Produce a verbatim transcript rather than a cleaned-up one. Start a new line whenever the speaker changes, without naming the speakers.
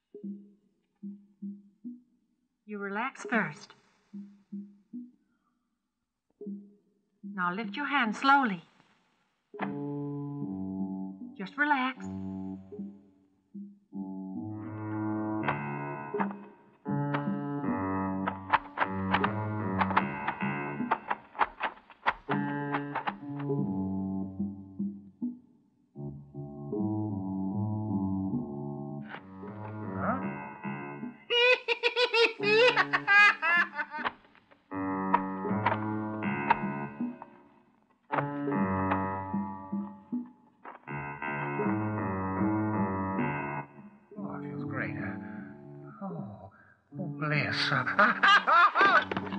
You relax first. Now lift your hand slowly. Just relax.
Oh, it feels great. Oh, oh bliss.